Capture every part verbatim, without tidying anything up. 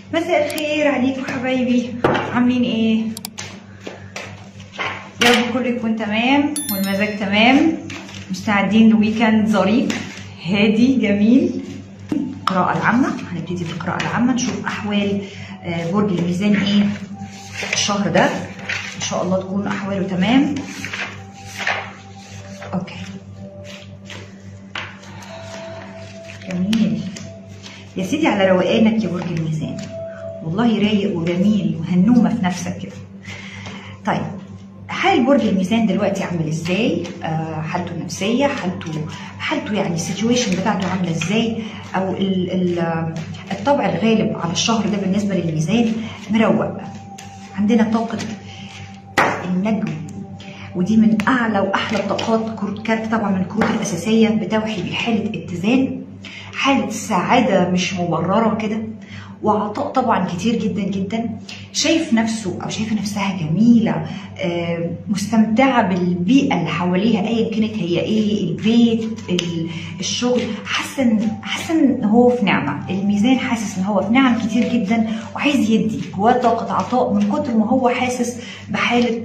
مساء الخير عليكم حبايبي، عاملين ايه؟ يا رب كله يكون تمام والمزاج تمام، مستعدين لويكند ظريف هادي جميل. القراءة العامة، هنبتدي في القراءة العامة نشوف أحوال برج الميزان ايه الشهر ده، إن شاء الله تكون أحواله تمام. أوكي جميل يا سيدي، على روقانك يا برج الميزان، والله رايق وجميل وهنومه في نفسك كده. طيب حال برج الميزان دلوقتي عامل ازاي؟ آه حالته النفسيه، حالته حالته يعني السيتويشن بتاعته عامله ازاي، او ال ال الطبع الغالب على الشهر ده بالنسبه للميزان مروق. عندنا طاقه النجم، ودي من اعلى واحلى الطاقات، كارت طبعا من الكروت الاساسيه بتوحي بحاله اتزان، حاله سعاده مش مبرره كده، وعطاء طبعا كتير جدا جدا. شايف نفسه او شايفه نفسها جميله، مستمتعه بالبيئه اللي حواليها ايا كانت هي ايه، البيت، الشغل، حاسه ان حاسه ان هو في نعمه. الميزان حاسس ان هو في نعم كتير جدا، وعايز يدي جواه طاقه عطاء من كتر ما هو حاسس بحاله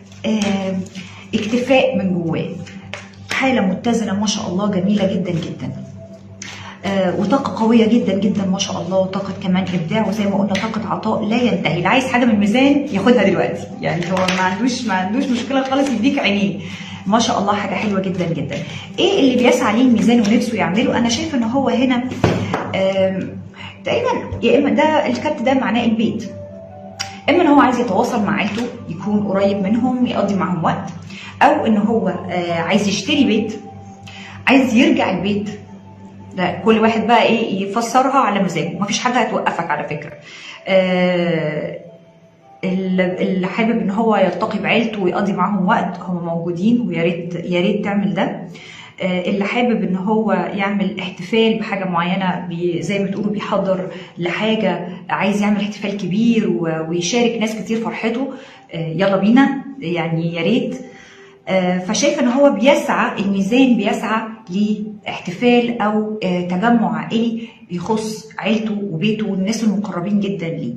اكتفاء من جواه. حاله متزنه ما شاء الله، جميله جدا جدا. آه وطاقة قوية جدا جدا ما شاء الله، وطاقة كمان إبداع، وزي ما قلنا طاقة عطاء لا ينتهي. اللي عايز حاجة من الميزان ياخدها دلوقتي، يعني هو ما عندوش ما عندوش مشكلة خالص، يديك عينيه ما شاء الله، حاجة حلوة جدا جدا. إيه اللي بيسعى ليه الميزان ونفسه يعمله؟ أنا شايفة إن هو هنا تقريبا يا إما ده الكارت ده معناه البيت، إما إن هو عايز يتواصل مع عيلته، يكون قريب منهم، يقضي معهم وقت، أو إن هو آه عايز يشتري بيت، عايز يرجع البيت. ده كل واحد بقى ايه يفسرها على مزاجه، مفيش حاجه هتوقفك على فكره. آه اللي حابب ان هو يلتقي بعيلته ويقضي معاهم وقت هم موجودين، ويا ريت يا ريت تعمل ده. آه اللي حابب ان هو يعمل احتفال بحاجه معينه، زي ما تقولوا بيحضر لحاجه، عايز يعمل احتفال كبير ويشارك ناس كتير فرحته، آه يلا بينا يعني يا ريت. فشايف ان هو بيسعى، الميزان بيسعى لاحتفال او تجمع عائلي يخص عيلته وبيته والناس المقربين جدا ليه.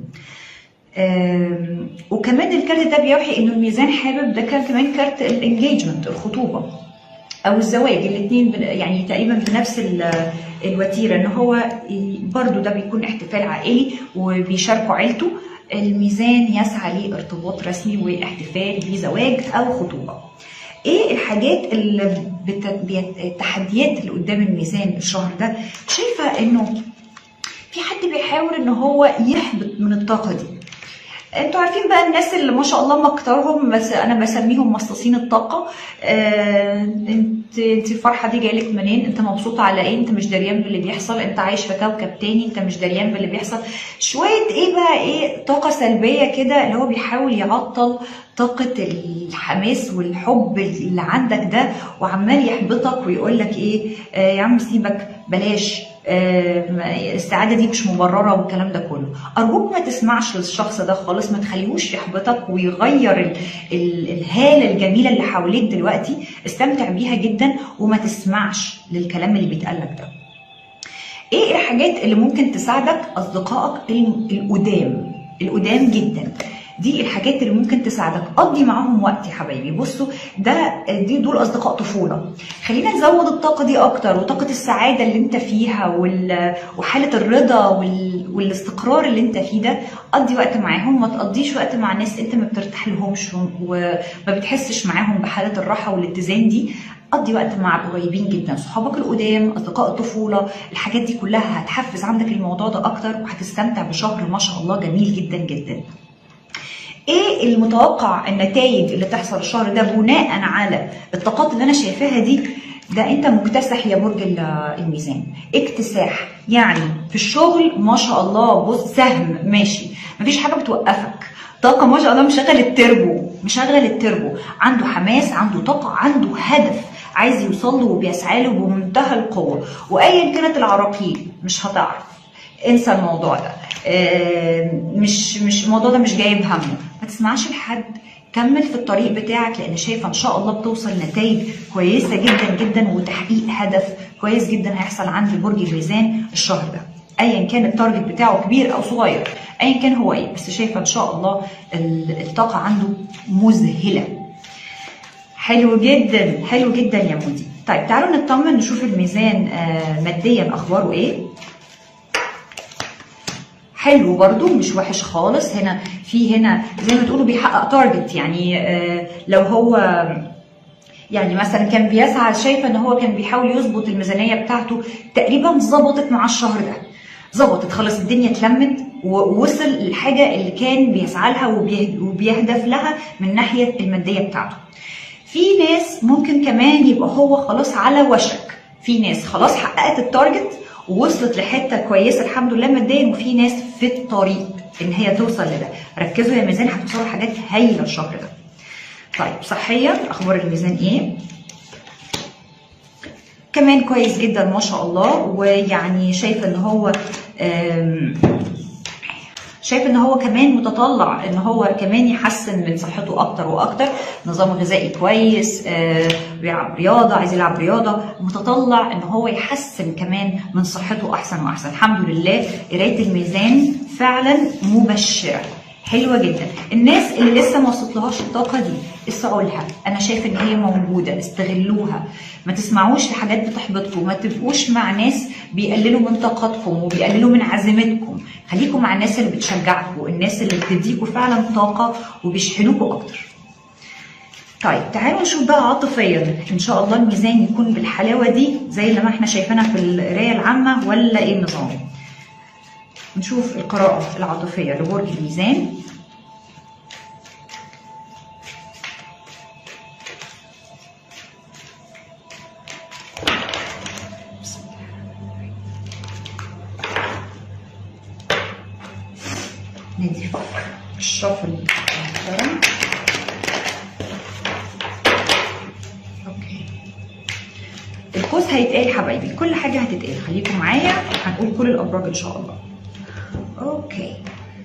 وكمان الكارت ده بيوحي انه الميزان حابب، ده كان كمان كارت الانجيجمنت، الخطوبه او الزواج، الاثنين يعني تقريبا بنفس الوتيره، ان هو برضو ده بيكون احتفال عائلي وبيشاركوا عيلته. الميزان يسعى لارتباط رسمي واحتفال بزواج او خطوبه. ايه الحاجات اللي بت... التحديات اللي قدام الميزان الشهر ده؟ شايفه انه في حد بيحاول ان هو يحبط من الطاقه دي. انتوا عارفين بقى الناس اللي ما شاء الله مكترهم، بس انا بسميهم مصاصين الطاقه. آه انت انت الفرحه دي جايلك منين؟ انت مبسوطه على ايه؟ انت مش دريان باللي بيحصل، انت عايش في كوكب تاني، انت مش دريان باللي بيحصل. شويه ايه بقى، ايه طاقه سلبيه كده، اللي هو بيحاول يعطل طاقه الحماس والحب اللي عندك ده، وعمال يحبطك ويقول لك ايه، آه يا عم سيبك، بلاش، آه السعاده دي مش مبرره والكلام ده كله. ارجوك ما تسمعش للشخص ده خالص، ما تخليهوش يحبطك ويغير ال ال الهاله الجميله اللي حواليك دلوقتي. استمتع بيها جدا وما تسمعش للكلام اللي بيتقالك ده. ايه الحاجات اللي ممكن تساعدك؟ اصدقائك القدام القدام جدا، دي الحاجات اللي ممكن تساعدك. قضي معاهم وقت يا حبايبي. بصوا ده دي دول اصدقاء طفوله، خلينا نزود الطاقه دي اكتر، وطاقه السعاده اللي انت فيها وحاله الرضا والاستقرار اللي انت فيه ده. قضي وقت معاهم، ما تقضيش وقت مع ناس انت ما بترتاح لهمش وما بتحسش معاهم بحاله الراحه والاتزان دي. قضي وقت مع القريبين جدا، صحابك القدام، اصدقاء الطفوله، الحاجات دي كلها هتحفز عندك الموضوع ده اكتر، وهتستمتع بشهر ما شاء الله جميل جدا جدا. ايه المتوقع النتائج اللي تحصل الشهر ده بناء على الطاقات اللي انا شايفاها دي؟ ده انت مكتسح يا برج الميزان، اكتساح يعني في الشغل ما شاء الله. بص سهم ماشي، مفيش حاجه بتوقفك، طاقه ما شاء الله، مشغل التربو مشغل التربو، عنده حماس، عنده طاقه، عنده هدف عايز يوصل له وبيسعى له بمنتهى القوه، وايا كانت العراقيل مش هتعرف. انسى الموضوع ده، مش مش الموضوع ده مش جايب همه. ما تسمعش لحد، كمل في الطريق بتاعك، لان شايفه ان شاء الله بتوصل نتائج كويسه جدا جدا، وتحقيق هدف كويس جدا هيحصل عند برج الميزان الشهر ده. ايا كان التارجت بتاعه كبير او صغير، ايا كان هو ايه، بس شايفه ان شاء الله الطاقه عنده مذهله. حلو جدا حلو جدا يا مودي. طيب تعالوا نطمن نشوف الميزان آه ماديا اخباره ايه. حلو برضو، مش وحش خالص. هنا في هنا زي ما تقولوا بيحقق تارجت، يعني آه لو هو يعني مثلا كان بيسعى، شايفه ان هو كان بيحاول يظبط الميزانيه بتاعته، تقريبا ظبطت مع الشهر ده، ظبطت خلاص، الدنيا اتلمت ووصل للحاجه اللي كان بيسعى لها وبيهدف لها من الناحيه الماديه بتاعته. في ناس ممكن كمان يبقى هو خلاص على وشك، في ناس خلاص حققت التارجت ووصلت لحته كويسه الحمد لله ماديا، وفي ناس في الطريق ان هي توصل لده. ركزوا يا ميزان، هتوصلوا لحاجات هايله الشهر ده. طيب صحيا اخبار الميزان ايه؟ كمان كويس جدا ما شاء الله، ويعني شايفه ان هو شايف ان هو كمان متطلع ان هو كمان يحسن من صحته اكتر واكتر، نظام غذائي كويس، آه بيلعب رياضه، عايز يلعب رياضه، متطلع ان هو يحسن كمان من صحته احسن واحسن. الحمد لله قرايه الميزان فعلا مبشره، حلوه جدا. الناس اللي لسه ما وصلتلهاش الطاقه دي اسعوا لها، انا شايفه ان هي موجوده، استغلوها، ما تسمعوش لحاجات بتحبطكم، ما تبقوش مع ناس بيقللوا من طاقتكم وبيقللوا من عزيمتكم، خليكم مع الناس اللي بتشجعكم، الناس اللي بتديكوا فعلا طاقه وبيشحنوكوا اكتر. طيب تعالوا نشوف بقى عاطفيا، ان شاء الله الميزان يكون بالحلاوه دي زي اللي ما احنا شايفينها في القرايه العامه ولا ايه النظام؟ نشوف القراءه العاطفيه لبرج الميزان. ندي الشفل محترم. اوكي القوس هيتقال حبايبي، كل حاجه هتتقال، خليكم معايا، هنقول كل الابراج ان شاء الله. اوكي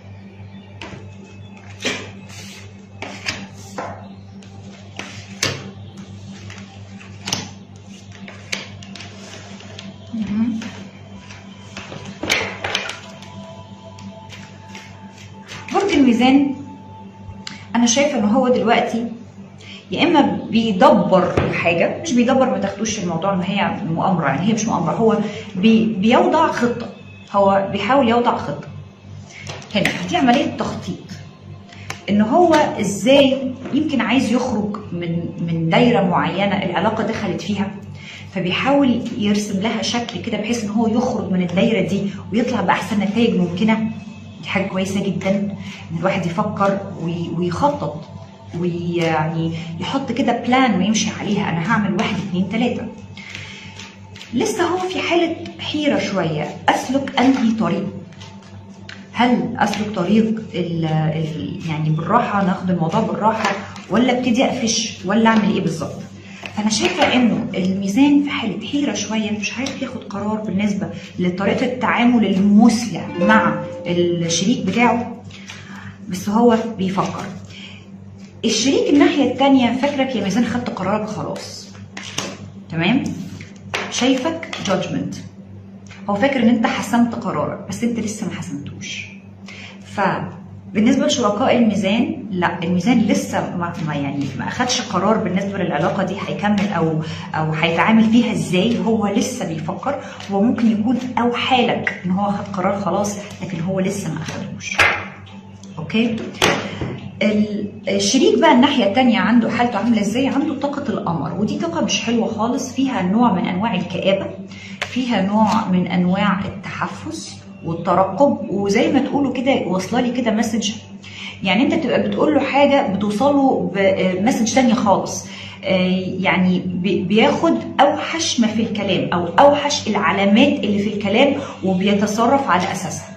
برج الميزان انا شايفه ان هو دلوقتي يا اما بيدبر الحاجه، مش بيدبر، ما تاخدوش الموضوع ان هي مؤامره، يعني هي مش مؤامره، هو بي بيوضع خطه، هو بيحاول يوضع خطه. هنا دي عمليه تخطيط، ان هو ازاي يمكن عايز يخرج من من دايره معينه العلاقه دخلت فيها، فبيحاول يرسم لها شكل كده بحيث ان هو يخرج من الدايره دي ويطلع باحسن نتائج ممكنه. دي حاجه كويسه جدا ان الواحد يفكر ويخطط ويعني يحط كده بلان ويمشي عليها، انا هعمل واحد اتنين تلاته. لسه هو في حاله حيره شويه، اسلك انهي طريق؟ هل اسلك طريق ال ال يعني بالراحه، ناخد الموضوع بالراحه، ولا ابتدي اقفش، ولا اعمل ايه بالظبط؟ فانا شايفه انه الميزان في حاله حيره شويه، مش عارف ياخد قرار بالنسبه لطريقه التعامل المثلى مع الشريك بتاعه، بس هو بيفكر. الشريك الناحيه الثانيه فاكرك يا ميزان خدت قرارك خلاص، تمام؟ شايفك جادجمنت، هو فاكر ان انت حسمت قرارك بس انت لسه ما حسمتوش. فبالنسبه لشركاء الميزان، لا، الميزان لسه ما يعني ما اخدش قرار بالنسبه للعلاقه دي هيكمل او او هيتعامل فيها ازاي، هو لسه بيفكر. هو ممكن يكون اوحى لك ان هو اخد قرار خلاص لكن هو لسه ما اخدهوش. اوكي؟ الشريك بقى الناحيه الثانيه عنده حالته عامله ازاي؟ عنده طاقه القمر، ودي طاقه مش حلوه خالص، فيها نوع من انواع الكآبه، فيها نوع من انواع التحفز والترقب، وزي ما تقولوا كده واصله لي كده مسج، يعني انت بتبقى بتقول له حاجه بتوصله بمسج ثانيه خالص، يعني بياخد اوحش ما في الكلام او اوحش العلامات اللي في الكلام وبيتصرف على اساسها.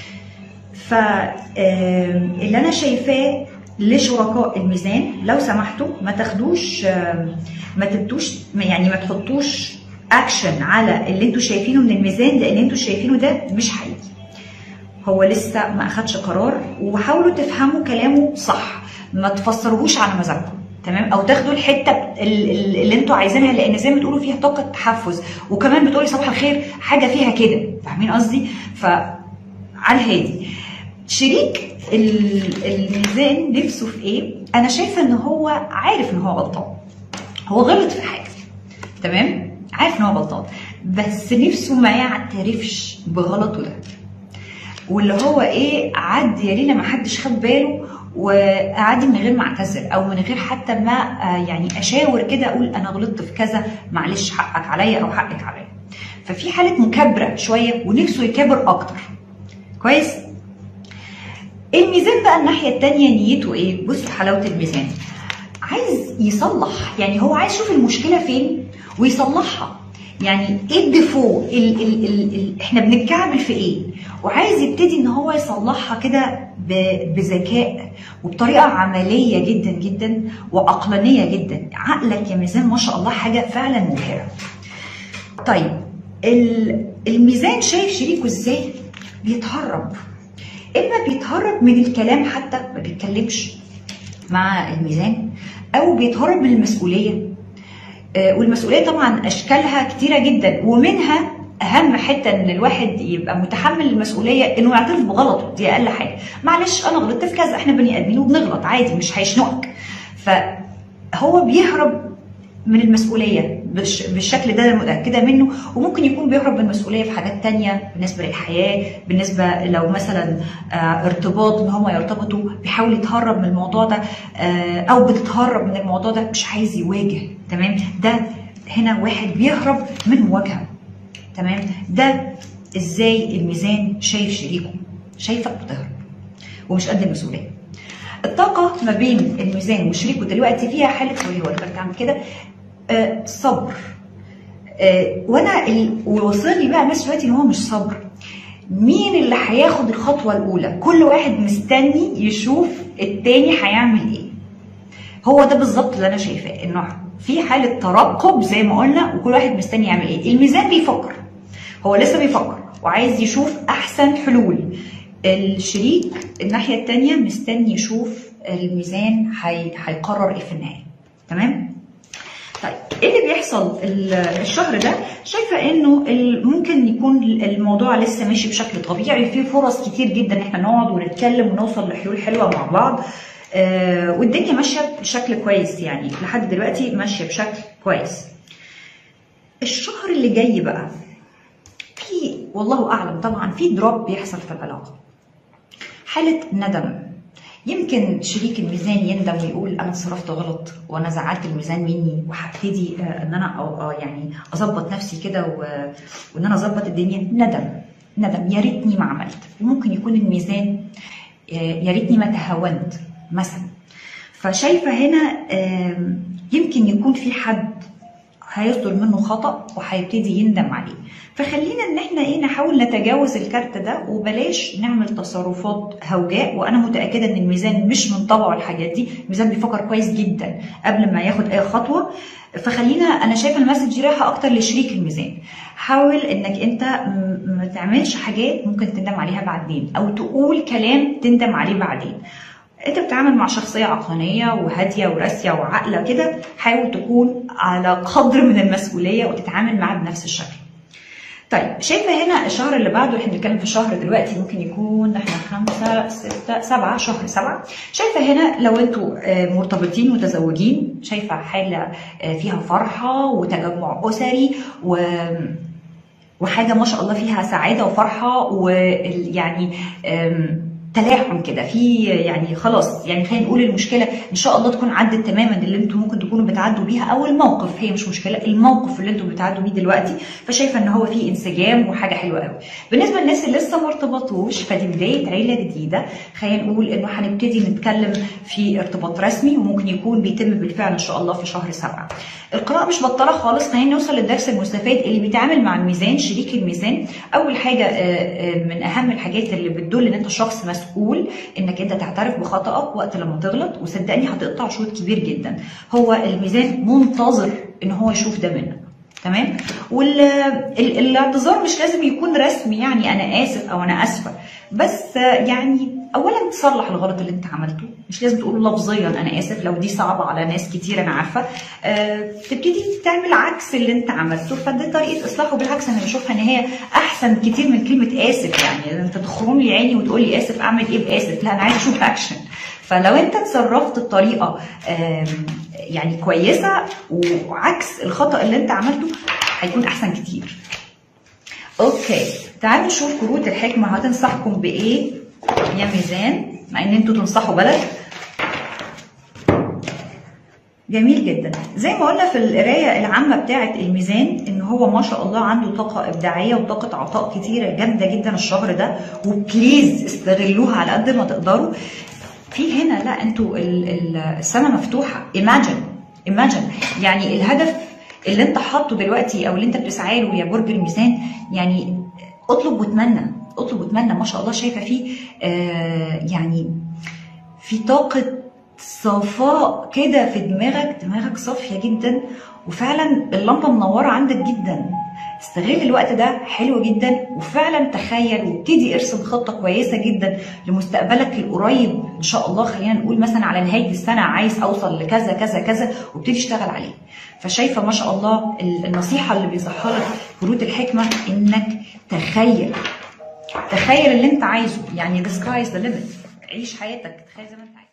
فاللي انا شايفاه لشركاء الميزان، لو سمحتوا ما تاخدوش، ما تبدوش يعني ما تحطوش اكشن على اللي انتوا شايفينه من الميزان، لان انتوا شايفينه ده مش حقيقي، هو لسه ما اخدش قرار. وحاولوا تفهموا كلامه صح، ما تفسروهوش على مزاجكم، تمام، او تاخدوا الحته اللي انتوا عايزينها، لان زي ما تقولوا فيها طاقه تحفز، وكمان بتقولي صباح الخير حاجه فيها كده، فاهمين قصدي؟ فعلى الهادي. شريك الميزان نفسه في ايه؟ انا شايفه ان هو عارف ان هو غلطان، هو غلط في حاجه، تمام، عارف ان هو غلطان، بس نفسه ما يعترفش بغلطه ده، واللي هو ايه، عدي يا لينا ما حدش خد باله، واعدي من غير ما اعتذر، او من غير حتى ما يعني اشاور كده اقول انا غلطت في كذا، معلش حقك عليا او حقك عليا. ففي حاله مكابره شويه ونفسه يكابر اكتر. كويس؟ الميزان بقى الناحيه الثانيه نيته ايه؟ بصوا حلاوه الميزان، عايز يصلح، يعني هو عايز يشوف المشكله فين ويصلحها. يعني ايه الديفو، ال ال ال ال احنا بنتكعبل في ايه، وعايز يبتدي ان هو يصلحها كده بذكاء وبطريقه عمليه جدا جدا وعقلانيه جدا. عقلك يا ميزان ما شاء الله حاجه فعلا مبهره. طيب الميزان شايف شريكه ازاي؟ بيتهرب، اما بيتهرب من الكلام، حتى ما بيتكلمش مع الميزان، او بيتهرب من المسؤوليه. والمسؤوليه طبعا اشكالها كتيره جدا، ومنها اهم حته ان الواحد يبقى متحمل المسؤوليه، انه يعترف بغلطه، دي اقل حاجه. معلش انا غلطت في كذا، احنا بني ادمين وبنغلط عادي، مش هيشنقك. فهو بيهرب من المسؤوليه بالشكل ده، متاكده منه. وممكن يكون بيهرب من المسؤوليه في حاجات تانية بالنسبه للحياه، بالنسبه لو مثلا ارتباط ان هم يرتبطوا، بيحاول يتهرب من الموضوع ده، او بتتهرب من الموضوع ده، مش عايز يواجه. تمام، ده هنا واحد بيهرب من مواجهه. تمام، ده ازاي الميزان شايف شريكه؟ شايفك بتهرب ومش قد المسؤوليه. الطاقه ما بين الميزان وشريكه دلوقتي فيها حاله، سوري هو اللي بتعمل كده، آه صبر. آه وانا ووصلني بقى ناس دلوقتي ان هو مش صبر. مين اللي هياخد الخطوه الاولى؟ كل واحد مستني يشوف التاني هيعمل ايه. هو ده بالظبط اللي انا شايفاه، انه في حاله ترقب زي ما قلنا، وكل واحد مستني يعمل ايه. الميزان بيفكر، هو لسه بيفكر وعايز يشوف احسن حلول. الشريك الناحيه الثانيه مستني يشوف الميزان هيقرر ايه في النهايه. تمام؟ طيب ايه اللي بيحصل الشهر ده؟ شايفه انه ممكن يكون الموضوع لسه ماشي بشكل طبيعي، في فرص كتير جدا ان احنا نقعد ونتكلم ونوصل لحلول حلوه مع بعض. آه والدنيا ماشيه بشكل كويس، يعني لحد دلوقتي ماشيه بشكل كويس. الشهر اللي جاي بقى في والله اعلم طبعا في دروب بيحصل في العلاقه، حاله ندم. يمكن شريك الميزان يندم ويقول انا اتصرفت غلط، وانا زعلت الميزان مني، وهبتدي ان انا أو يعني اظبط نفسي كده، وان انا اظبط الدنيا. ندم ندم، يا ريتني ما عملت. وممكن يكون الميزان يا ريتني ما تهاونت مثلا. فشايفه هنا يمكن يكون في حد هيصدر منه خطأ وهيبتدي يندم عليه. فخلينا ان احنا ايه، نحاول نتجاوز الكارت ده، وبلاش نعمل تصرفات هوجاء. وانا متاكده ان الميزان مش من طبعه الحاجات دي، الميزان بيفكر كويس جدا قبل ما ياخد اي خطوه. فخلينا، انا شايفه المسج رايحه اكتر لشريك الميزان. حاول انك انت ما تعملش حاجات ممكن تندم عليها بعدين، او تقول كلام تندم عليه بعدين. انت بتتعامل مع شخصيه عقلانيه وهاديه وراسيه وعاقله كده، حاول تكون على قدر من المسؤوليه وتتعامل معاه بنفس الشكل. طيب شايفه هنا الشهر اللي بعده، احنا بنتكلم في شهر دلوقتي ممكن يكون احنا خمسه سته سبعه، شهر سبعه. شايفه هنا لو انتوا مرتبطين متزوجين، شايفه حاله فيها فرحه وتجمع اسري و وحاجه ما شاء الله فيها سعاده وفرحه، ويعني تلاحم كده في، يعني خلاص، يعني خلينا نقول المشكله ان شاء الله تكون عدت تماما، اللي انتم ممكن تكونوا بتعدوا بيها، او الموقف، هي مش مشكله، الموقف اللي انتم بتعدوا بيه دلوقتي. فشايفه ان هو فيه انسجام وحاجه حلوه قوي. بالنسبه للناس اللي لسه ما ارتبطوش، فدي بدايه عيله جديده. خلينا نقول انه هنبتدي نتكلم في ارتباط رسمي، وممكن يكون بيتم بالفعل ان شاء الله في شهر سبعه. القراءه مش بطاله خالص. خلينا نوصل للدرس المستفاد اللي بيتعامل مع الميزان، شريك الميزان. اول حاجه من اهم الحاجات اللي بتدل ان انت شخص مسؤول، انك انت تعترف بخطأك وقت لما تغلط. وصدقني هتقطع شوط كبير جدا. هو الميزان منتظر ان هو يشوف ده منك. تمام؟ والاعتذار مش لازم يكون رسمي، يعني انا اسف او انا اسفه، بس يعني اولا تصلح الغلط اللي انت عملته، مش لازم تقول لفظيا انا اسف لو دي صعبه على ناس كتير انا عارفه. أه تبتدي تعمل عكس اللي انت عملته، فدي طريقه اصلاح، وبالعكس انا بشوفها ان هي احسن كتير من كلمه اسف. يعني انت تخرم لي عيني وتقول لي اسف، اعمل ايه باسف؟ لا انا عايز اشوف اكشن. فلو انت اتصرفت بطريقه يعني كويسه وعكس الخطا اللي انت عملته هيكون احسن كتير. اوكي تعالوا نشوف كروت الحكمه هتنصحكم بايه يا ميزان، مع ان انتوا تنصحوا بلد. جميل جدا. زي ما قلنا في القرايه العامه بتاعه الميزان ان هو ما شاء الله عنده طاقه ابداعيه وطاقه عطاء كتيره جامده جدا الشهر ده، وبليز استغلوها على قد ما تقدروا. في هنا لا انتوا السماء مفتوحه. ايماجن ايماجن يعني الهدف اللي انت حاطه دلوقتي او اللي انت بتسعى له يا برج الميزان، يعني اطلب واتمنى اطلب واتمنى. ما شاء الله شايفه فيه آه يعني في طاقه صفاء كده في دماغك، دماغك صافيه جدا، وفعلا اللمبه منوره عندك جدا. استغل الوقت ده حلو جدا، وفعلا تخيل وابتدي ارسم خطه كويسه جدا لمستقبلك القريب ان شاء الله. خلينا نقول مثلا على نهايه السنه عايز اوصل لكذا كذا كذا، وابتدي اشتغل عليه. فشايفه ما شاء الله النصيحه اللي بيصحها لك كروت الحكمه انك تخيل تخيل اللي انت عايزه. يعني the sky is the limit. عيش حياتك، تخيل زي ما انت عايز.